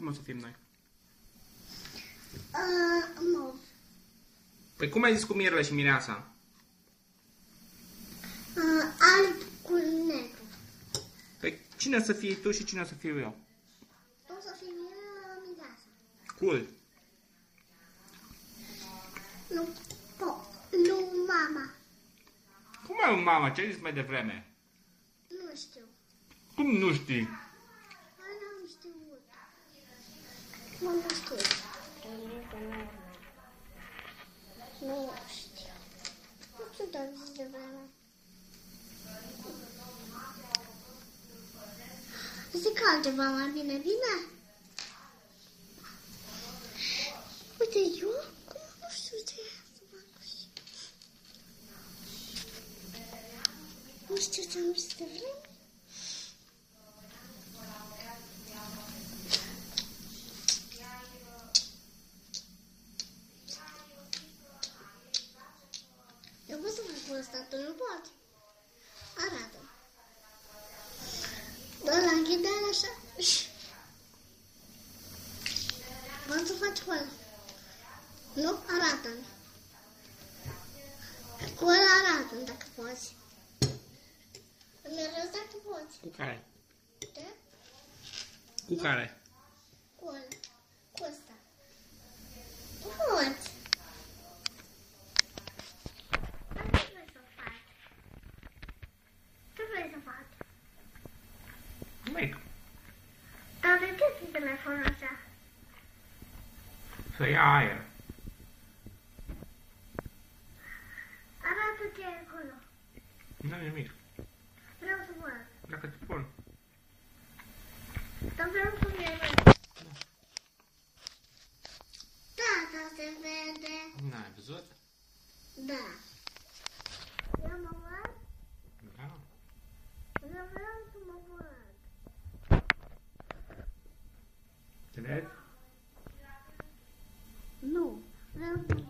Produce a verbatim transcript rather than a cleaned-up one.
Cum o să fim noi? Uh, mov. Păi cum ai zis cu Mirele și Mireasa? Uh, alb cu negru. Păi cine o să fii tu și cine o să fiu eu? O să fie Mireasa. Cool. Nu, po, nu mama. Cum ai un mama? Ce ai zis mai devreme? Nu știu. Cum nu știi? Mai n-am știut. Nu, nu știu. Nu știu. Nu știu de zis de vreme. Zic altceva mai bine, bine? Uite, eu acum nu știu ce să fac. Nu știu ce am zis de vreme. Eu pot să fac cu ăsta, tu nu poți. Arată. Doar la închidere așa. Poți să faci cu ăla. Nu? Arată-mi. Cu ăla arată-mi dacă poți. Îmi arăți dacă poți. Cu care? Da? Cu care? Cu ăla. Cu ăsta. Nu poți. Ce vrei să faci? Ce vrei să faci? Nimic. Dar de ce ți telefonul așa? Să ia aer. Arată ce e acolo. Nu nimic. Vreau să văd. Dacă te pun. Dar vreau să văd. Da, da, se vede. N-ai văzut? Da. Eu mă văd? Da. Eu vreau să mă văd. Te vezi? Nu. Vreau să